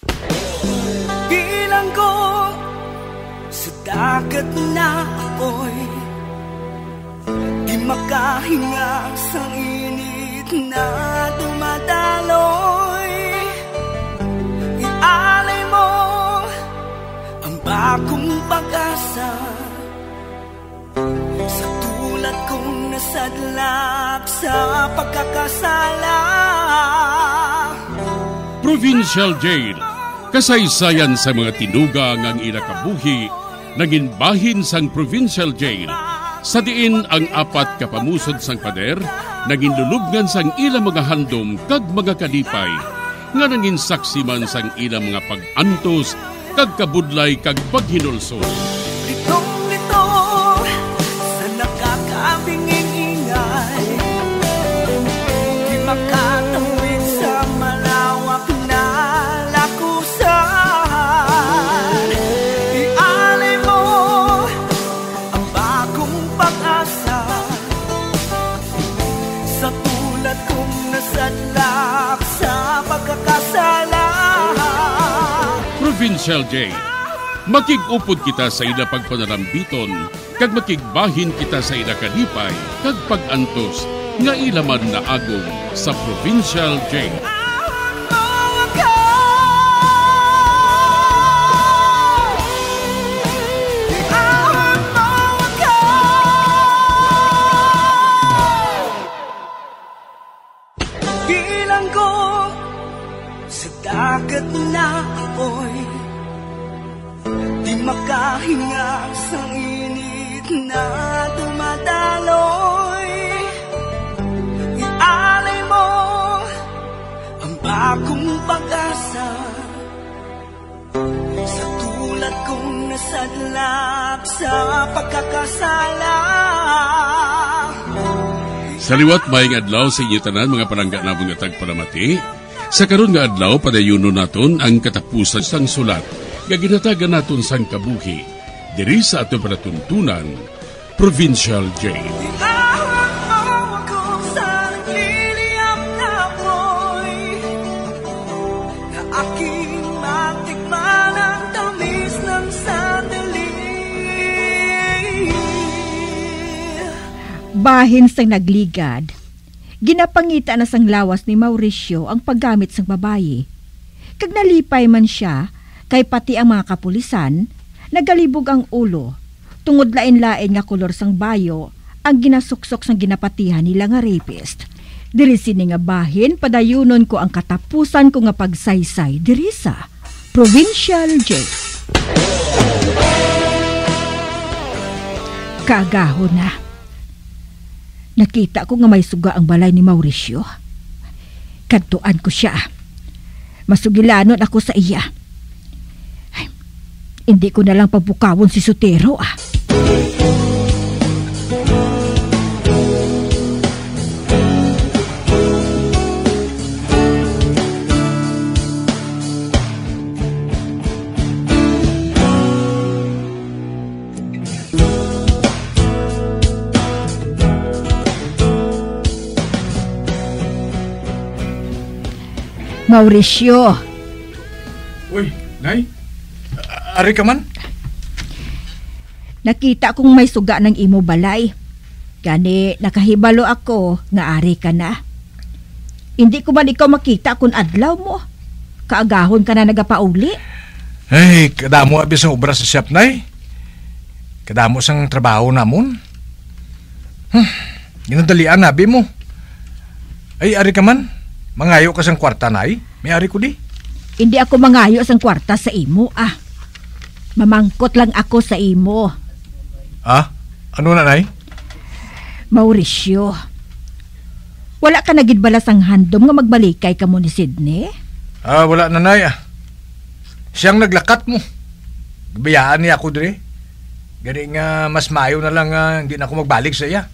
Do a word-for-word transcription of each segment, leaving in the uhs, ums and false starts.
Bilang ko sa dagat na apoy, di makahinga sa init na dumadaloy. Ialay mo ang bagong pag-asa sa tulad kong nasadlak sa pagkakasala. Provincial Jail, kasaysayan sa mga tinugang ang inakabuhi, naging bahin sang Provincial Jail. Sa diin ang apat kapamusod sang pader, naging lulubngan sang ilang mga handom kag mga kalipay, nga naging saksi man sang ilang mga pag-antos, kag kabudlay kag paghinulsol. Litong-lito sa nakakabinging ingay, di makatawid sa malawak na lakusan. Ialay mo ang bagong pag-asa sa tulad kong nasadlak sa pagkakasala. Provincial Jail, makig-upod kita sa ila pagpanarambiton, kag makigbahin kita sa ila kalipay, kag pag-antos, nga ilaman na agong sa Provincial Jail. Bilang ko sa dagat na apoy, di makahinga sa init na dumadaloy. Ialay mo ang bagong pag-asa sa tulad kong nasadlak sa pagkakasala. Sa liwat maing adlaw sa inyo tanan mga palangga na mga tagparamati, sa karon nga adlaw padayuno naton ang katapusan sang sulat nga ginatagan naton sang kabuhi diri sa ato panatuntunan, Provincial Jail. Bahin sang nagligad, ginapangita na sang lawas ni Mauricio ang paggamit sang babayi. Kag nalipay man siya, kay pati ang mga kapulisan, nagalibog ang ulo, tungod lain-lain nga kolor sang bayo, ang ginasuksok sang ginapatihan nila nga rapist. Diri sini nga bahin, padayunon ko ang katapusan ko nga pagsaysay diri sa Provincial Jail. Kaagahon na. Nakita ko nga may suga ang balay ni Mauricio. Kadtuan ko siya. Masugilanon ako sa iya. Ay, hindi ko na lang pabukawon si Sotero ah. Mauricio. Uy, Nay? Ari ka man? Nakita kong may suga ng imo balay. Gani nakahibalo ako nga ari ka na. Hindi ko man ikaw makita kung adlaw mo. Kaagahon ka na nagapauli. Ay, kadamo abis ang obra sa shop, Nay. Kadamo sang trabaho namon. Hmm, ginadalian abi mo. Ay, ari ka man? Mangayo ka sang kwarta, Nay? May ari ko di? Hindi ako mangayo sang kwarta sa imo, ah. Mamangkot lang ako sa imo. Ah? Ano na, Nay? Mauricio, wala ka nagidbala sang handom nga magbalikay ka mo ni Sidney? Ah, wala na, Nay, ah. Siyang naglakat mo. Gabayaan niya ako diri. Gani nga mas maayo na lang uh, hindi na ako magbalik sa iya.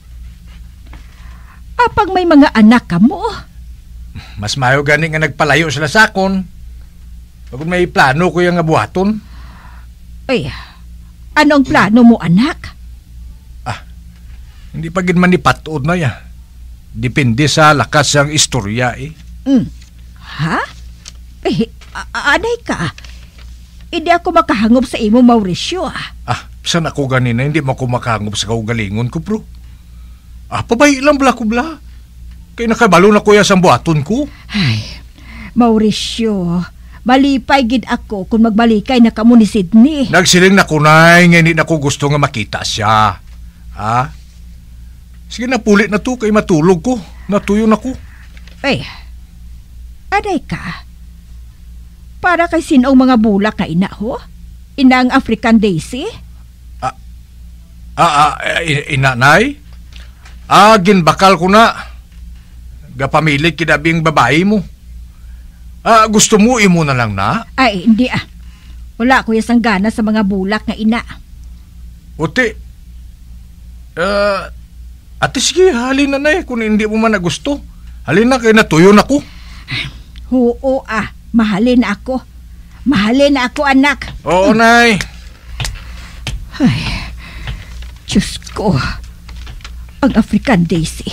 Apag may mga anak ka mo? Mas mayo gani nga nagpalayo sila sa akon. Pag may plano ko yung buhaton. Ay, ano ang plano mo, anak? Ah, hindi pa gin man ni patod na ya. Depende sa lakas ng istorya eh. Mm. Ha? Eh, Anay ka, hindi ako makahangop sa imo, Mauricio. Ah, Ah, saan ako ganina, hindi mo ako makahangop sa kaugalingon ko, bro. Ah, pabay lang bla ko bla. Kaya nakabalo na kuya sa buhaton ko. Ay, Mauricio, malipay gid ako kung magbalikay na kamo ni Sydney. Nagsiling na kunay, nga hindi na ko gusto nga makita siya. Ha? Sige na, pulit na to, kay matulog ko. Natuyo na ko. Ay, anay ka, para kay sinong mga bulak na ina, ho? Ina ang African Daisy? Ah, ah, eh, inanay? Ah, ginbakal ko na. Gapamilit kinabing babae mo. Ah, gusto mo imo na lang na? Ay, hindi ah. Wala ko yasang gana sa mga bulak na ina. Ote, ah, ate sige, halin na na eh, kung hindi mo man na gusto. Halin na, kaya natuyo na ko. Oo ah, mahalin ako. Mahalin ako, anak. Oo, nay. Ay, Diyos ko. Ang African Daisy.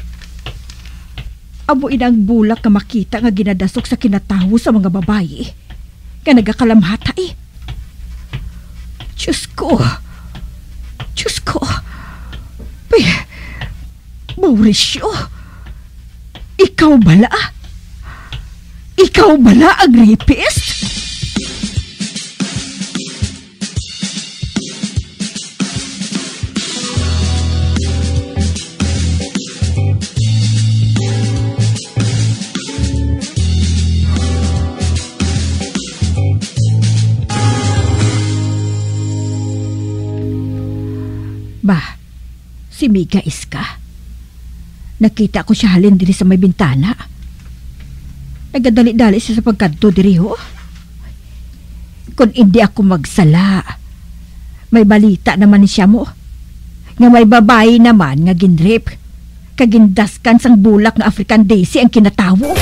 Amo inang bulak ka makita nga ginadasok sa kinataho sa mga babae. Nga nagakalamhata eh. Diyos ko. Diyos ko. Ay, Mauricio. Ikaw bala? Ikaw bala ang rapist? Ba, si Miga Iska. Nakita ko siya halin diri sa may bintana. Nagadali-dali siya sa pagkanto diri ho. Kung hindi ako magsala, may balita naman siya mo. Nga may babae naman nga ginrip. Kagindaskan sang bulak nga African Daisy ang kinatawo.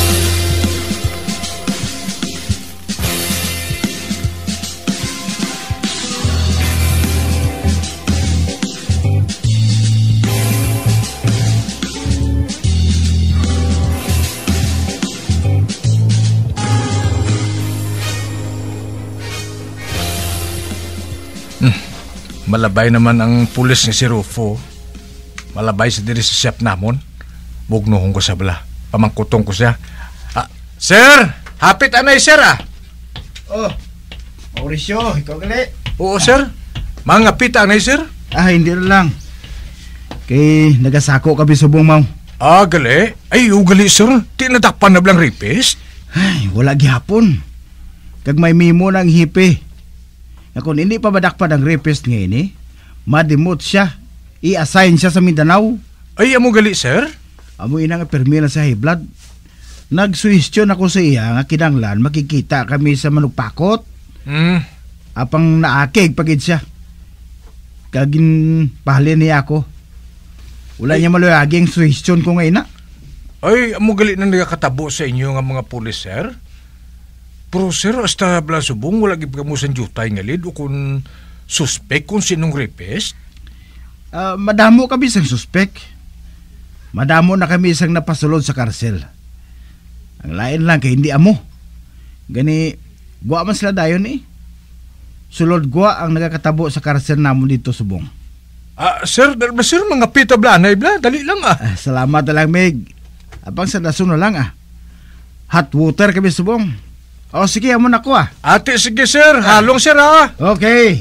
Malabay naman ang pulis ni si Rufo. Malabay sa diri sa shop namon. Bugnohon ko sa bala. Pamangkutong ko siya. Ah, sir! Hapit anay, sir, ah! Oh, Mauricio, ikaw gali. Oo, sir. Mga pita anay, sir. Ah, hindi na lang. Kay nagasako kami subong, mau. Ah, gali? Ay, ugali, sir. Di natakpan na blang rapist? Ay, wala gihapon. Kag may mimo ng hipe. Na kung hindi pa badakpan ang rapist ngayon eh, madimot siya. I-assign siya sa Mindanao. Ay, amo gali, sir? Amo inang permira sa high blood. Nagsuhestyon ako sa iya nga kinanglan makikita kami sa manugpakot. Hmm. Apang naakig pagid siya. Kagin pahalin niya ako. Wala ay niya maluyagi ang suhestyon ko ngayon na. Ay, amo gali na nagakatabo sa inyo nga mga pulis, sir? Pero sir, hasta bala subong, wala gib kamo sa jutay nga lid o kung suspect kung sinong rapist? Uh, madamo kami sang suspect. Madamo na kami sang napasulod sa karsel. Ang lain lang kay hindi amo. Gani, guwa man sila dayon eh. Sulod guwa ang nagakatabo sa karsel namon dito subong. Ah, sir, dalba sir, mga pita blanay bla, dali lang ah. ah salamat na lang, Meg. Abang sa daso na lang ah. Hot water kami subong. O, sige, amon ako ah. Ate, sige sir. Halong sir ah. Okay.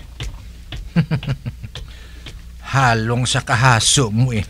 Halong sa kahaso mo eh.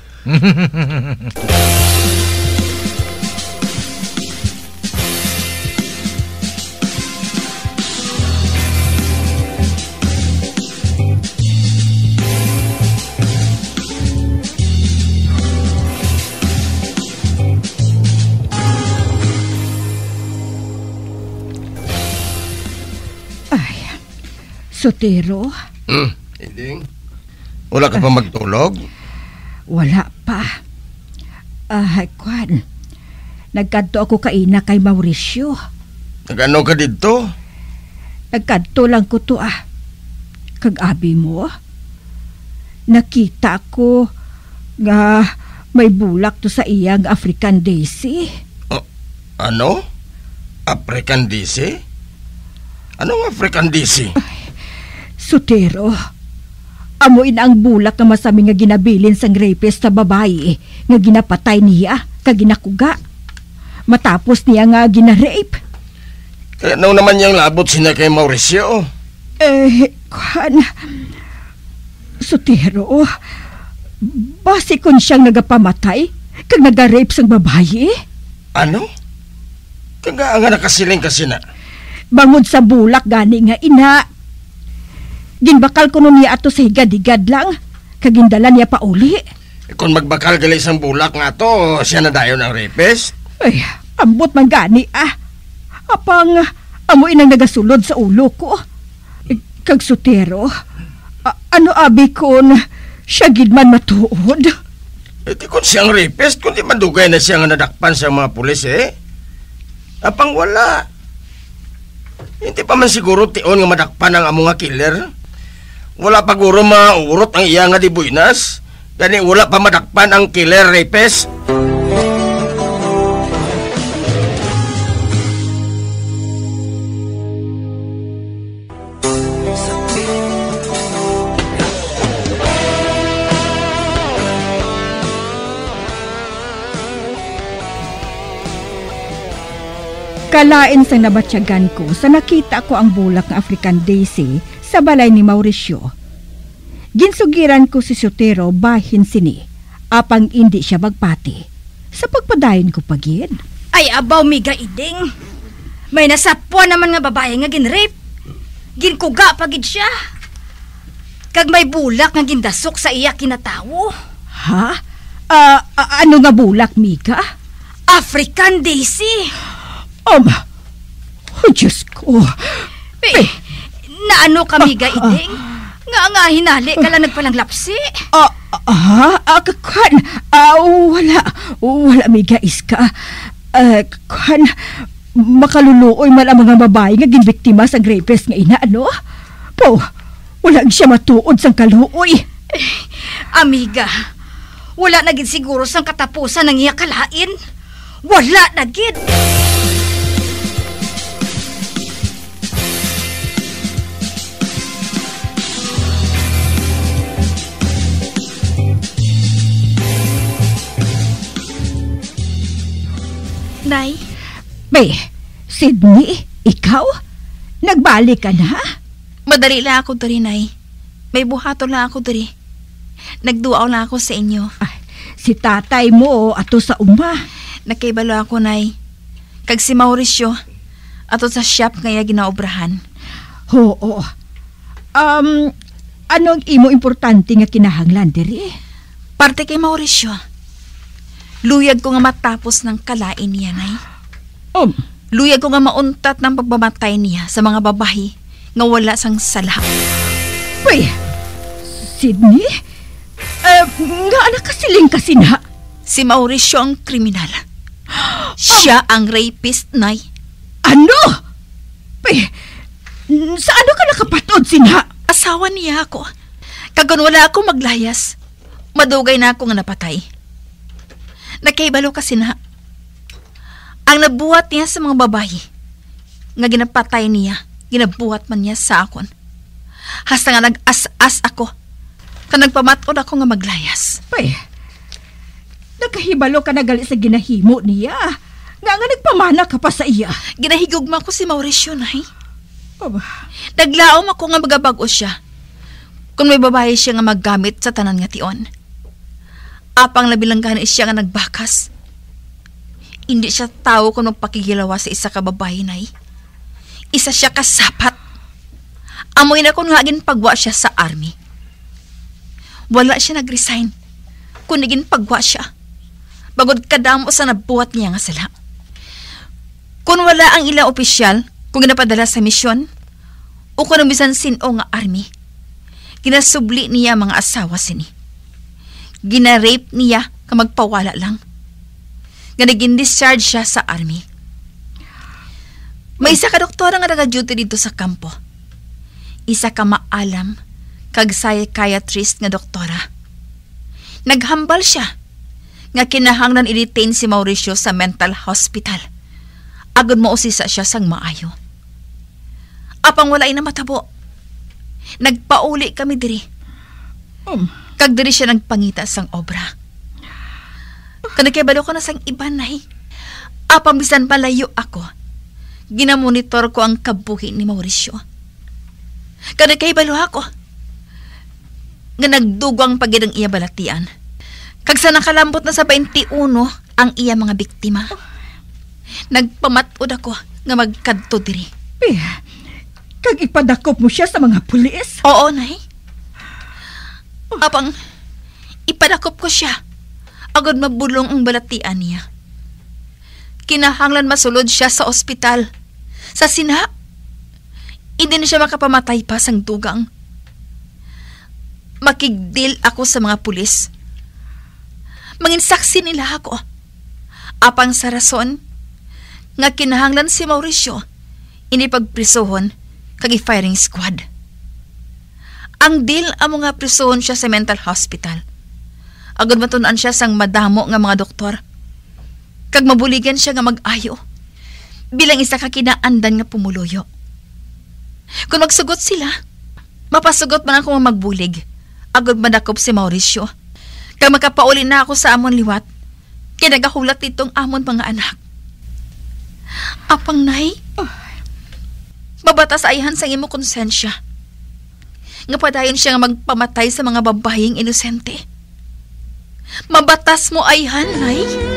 Sotero? Hmm, hindi. Wala ka pa magtulog? Wala pa. Ah, uh, Kwan. Nagkanto ako kaina kay Mauricio. Nagano ka dito? Nagkanto lang ko to ah. Kag-abi mo. Nakita ko nga may bulak to sa iyang African Daisy. Oh, ano? African D C? Anong African D C? Sotero, amuin ang bulak nga masami nga ginabilin sang rapist sa babae nga ginapatay niya kag ginakuga. Matapos niya nga ginarape. Kaya naw naman niyang labot sina kay Mauricio. Eh, kuhan. Sotero, base kon siyang nagapamatay kag nagarape sang babae. Ano? Kaga nga nakasiling kasi na. Bangod sa bulak gani nga ina. Ginbakal ko nun niya ato sa higad-higad lang. Kagindala niya pa uli. E kung magbakal gali isang bulak nga to, siya na dayon ang rapist? Ay, ambot man gani ah. Apang amoy nang nagasulod sa ulo ko. Eh, kag Sotero, a- ano abi kon siya gid man matuod? E di kung siyang rapist, kung di madugay na siya nga nadakpan sa mga pulis eh. Apang wala. Hindi pa man siguro tion nga madakpan ang among nga killer. Wala pa guro maurot ang iya nga di buinas. Gani wala pa madakpan ang killer rapist. Kalain sa nabatsyagan ko sa nakita ko ang bulak ng African Daisy sa balay ni Mauricio. Ginsugiran ko si Sotero bahin sini, apang hindi siya magpati. Sa pagpadayon ko pagid. Ay, abaw miga iding. May nasapwa naman nga babae nga ginrape. Ginkuga pagid siya. Kag may bulak nga gindasok sa iya kinatawo. Ha? Ah, uh, ano nga bulak, Mika? African Daisy. Um, oh, Diyos ko. Pe, naano ka miga iding? Nga nga hinali ka lang nagpalang lapsi. Ah, ah, ah, kakan. Ah, wala. Wala, Mika, iska. Ah, kakan, makaluluoy man ang mga babae nga ginbiktima sa rapist nga ina, ano? Po, wala siya matuod sang kaluoy. Eh, amiga, wala na gid siguro sang katapusan ng iya kalain. Wala na gid. Nay? Be, Sydney, ikaw? Nagbalik ka na? Madali lang ako dari, Nay. May buhato lang ako dari. Nagduaw lang ako sa inyo. Ay, si tatay mo ato sa uma. Nakaibalo ako, Nay. Kag si Mauricio, ato sa shop ngaya ginaobrahan. Oo. Um, anong imo importante nga kinahanglan diri? Parte kay Mauricio. Luyag ko nga matapos ng kalain niya, Nay. Um, Luyag ko nga mauntat ng pagbamatay niya sa mga babae nga wala sang sala. Uy, Sydney? Uh, nga anak kasiling kasi na? Si Mauricio ang kriminal. Siya ang rapist, Nay. Ano? Uy, sa ano ka nakapatod, Sinha? Asawa niya ako. Kagun wala ako maglayas, madugay na ako nga napatay. Nakaibalo kasi na ang nabuhat niya sa mga babae nga ginapatay niya, ginabuhat man niya sa akon. Hasta nga nag-as-as ako ka nagpamatod ako nga maglayas. Uy, nakahibalo ka na gali sa ginahimo niya. Nga nga nagpamana ka pa sa iya. Ginahigugma ko si Mauricio, Nay. Aba. Naglaom ako nga magabago siya kung may babae siya nga maggamit sa tanan nga tion. Apang labilanggan siya nga nagbakas. Hindi siya tao kung magpakigilawa sa isa ka babae, Nay. Isa siya kasapat. Amoy na kung nga ginpagwa siya sa army. Wala siya nag-resign kung ginpagwa siya. Bagod kadamo sa nabuhat niya nga sila. Kung wala ang ilang opisyal kung ginapadala sa misyon o kung bisan sino nga army, ginasubli niya mga asawa sini. Ginarape niya ka magpawala lang. Nga naging-discharge siya sa army. May isa ka doktora nga nag-duty dito sa kampo. Isa ka maalam kag psychiatrist nga doktora. Naghambal siya nga kinahanglan i-detain si Mauricio sa mental hospital. Agad mo usisa siya sang maayo. Apang walay na matabo. Nagpauli kami diri. Um, Kag diri siya nagpangita sang obra. Kanakibalo ko na sang iban nay. Apang bisan palayo ako. Ginamonitor ko ang kabuhi ni Mauricio. Kanakibalo ako. Nga nagdugwang pagidang iya balatian. Kag sa nakalambot na sa twenty-one ang iya mga biktima. Nagpamatod ako nga magkadto diri. Eh, kag ipadakop mo siya sa mga pulis? Oo, nay. Apang ipadakop ko siya. Agad mabulong ang balatian niya. Kinahanglan masulod siya sa ospital. Sa sina, hindi na siya makapamatay pa sang dugang. Makigdil ako sa mga pulis. Manginsaksi nila ako. Apang sa rason nga kinahanglan si Mauricio ini pagprisohon kag firing squad. Ang deal ang mga prisohon siya sa mental hospital. Agad matunan siya sang madamo nga mga doktor. Kag mabuligan siya nga mag-ayo bilang isa ka kinaandan nga pumuloyo. Kung magsugot sila, mapasugot man ako nga magbulig. Agad madakop si Mauricio. Kag makapauli na ako sa amon liwat, kinagahulat itong amon mga anak. Apang nay, oh, mabatas ayhan sa imo konsensya. Nga padayon siya nga magpamatay sa mga babayeng inosente. Mabatas mo ayhan, nay?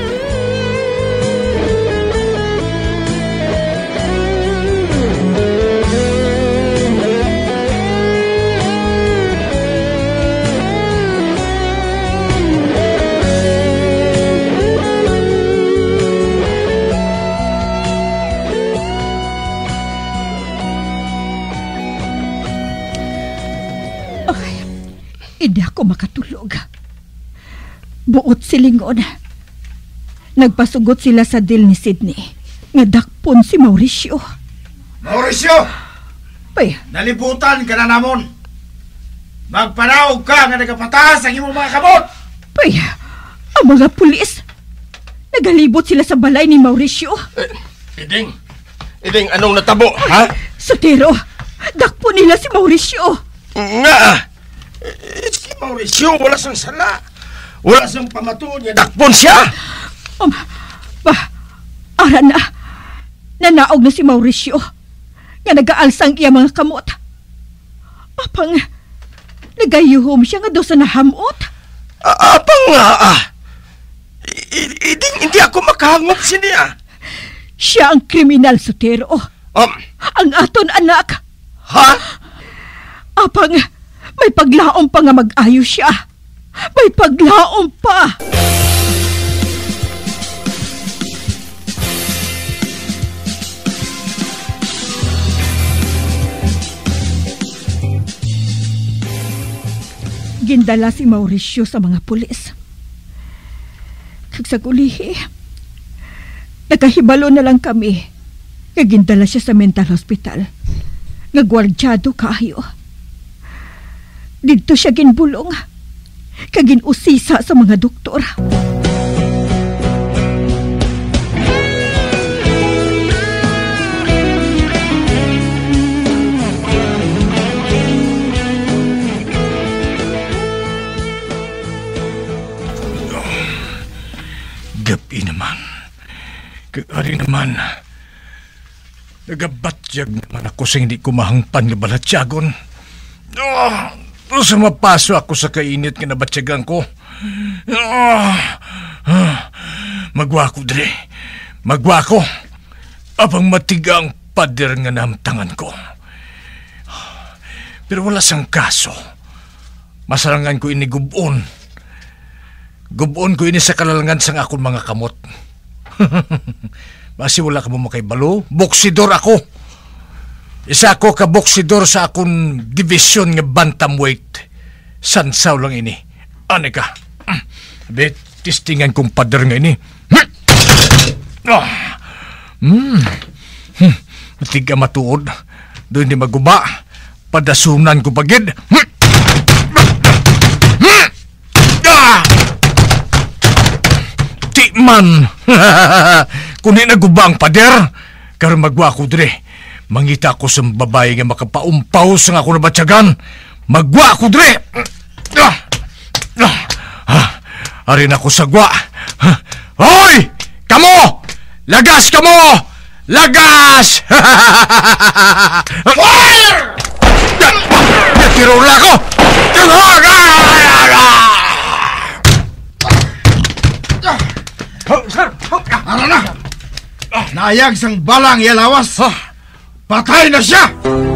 Hindi ako makatulog. Buot silingon. Nagpasugot sila sa deal ni Sydney. Nga dakpon si Mauricio. Mauricio! Pay, Nalibutan ka na namon. Magpanaog ka nga nagapataas ang imong mga kamot. pay, ang mga pulis. Nagalibot sila sa balay ni Mauricio. Eh, Iding, Iding, anong natabo, ha? Sotero, dakpon nila si Mauricio. Nga! Eh, si Mauricio, wala sang sala. Wala sang pamatuon niya. Dakpon siya! Um, ba, ara na. Nanaog na si Mauricio. Nga nagaalsang iya mga kamot. Apang, nagayuhom siya nga doon sa nahamot. A- Apang nga, ah. I- Iding, hindi ako makahangop siniya. Siya ang kriminal, Sotero. Um, Ang aton anak. ha? Apang, may paglaom pa nga mag-ayo siya. May paglaom pa. Gindala si Mauricio sa mga pulis. Kag sa gulihi, nakahibalo na lang kami. Gindala siya sa mental hospital. Nagwardyado kayo. Dito siya ginbulong. Kaginusisa sa mga doktor. Gabi naman. Kagari naman. Nagabatyag naman ako sa hindi kumahangpan nga balatyagon. Oh, sa mapaso ako sa kainit nga nabatsyagan ko. Oh, oh, magwa ko, Dre. Magwa ko. Apang matiga ang pader nga namtangan ko. Pero wala sang kaso. Masarangan ko ini gubon. Gubon ko ini sa kalalangan sang akong mga kamot. Basi wala ka mo makaibalo. Boksidor ako. Isa ako ka boksidor sa akong division nga bantamweight. Sansaw lang ini. Ano ka? Bet, tistingan kong pader nga ini. Hmm. Matiga matuod. Doon di maguba. Padasunan ko pagid. Tikman! Kung di naguba ang pader, Karon magwa ko dire. Mangita ko sa babae nga makapaumpaw sa ako na batyagan. Magwa ko dire. Ah! Ah! Ah! Arin ako sa gwa. Ah! Hoy! Kamo! Lagas kamo! Lagas! Tiro na ako! Ano na? Naayag sang balang yalawas. Patay na siya!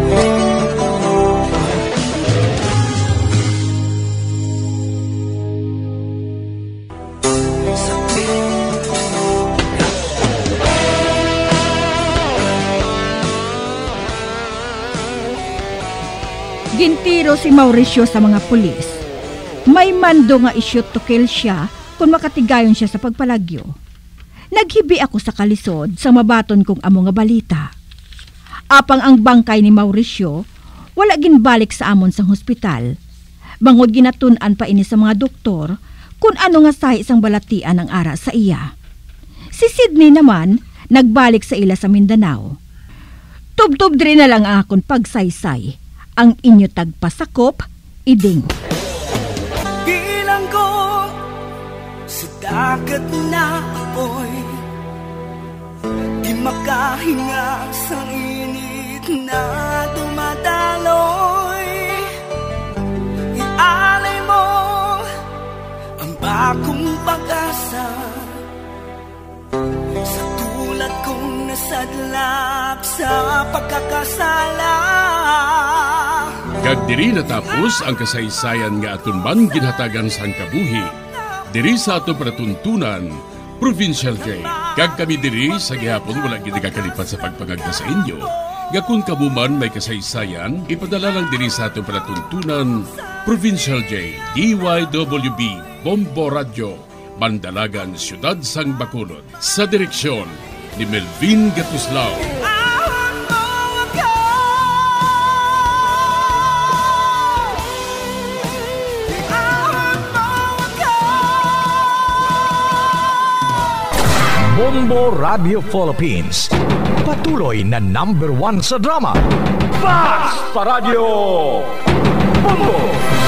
Gintiro si Mauricio sa mga pulis. May mando nga isyot to kill siya kung makatigayon siya sa pagpalagyo. Naghibi ako sa kalisod sa mabaton kong amo nga balita. Apang ang bangkay ni Mauricio, wala ginbalik sa amon sang hospital. Bangod ginatun-an pa ini sa mga doktor kung ano nga sahi isang balatian ang ara sa iya. Si Sydney naman, nagbalik sa ila sa Mindanao. Tub-tub diri na lang ang akong pagsaysay. Ang inyo tagpasakop, iding. Bilang ko sa dagat na apoy, di makahinga sa init na dumadaloy. Ialay mo ang bagong pag-asa sa tulad kong nasadlap sa pagkakasala. Kag diri natapos ang kasaysayan nga aton man ginhatagan sang kabuhi. Diri sa ato panatuntunan, Provincial Jail. Kag kami diri sa gihapon wala gid kakalipat sa pagpangagda sa inyo. Nga kung kamuman may kasaysayan, ipadala lang diri sa ato panatuntunan, Provincial Jail. D Y W B Bombo Radio, Mandalagan, Siyudad sang Bacolod. Sa direksyon ni Melvin Gatuslao. Bombo Radio Philippines. Patuloy na number one sa drama. Basta Radio Bombo!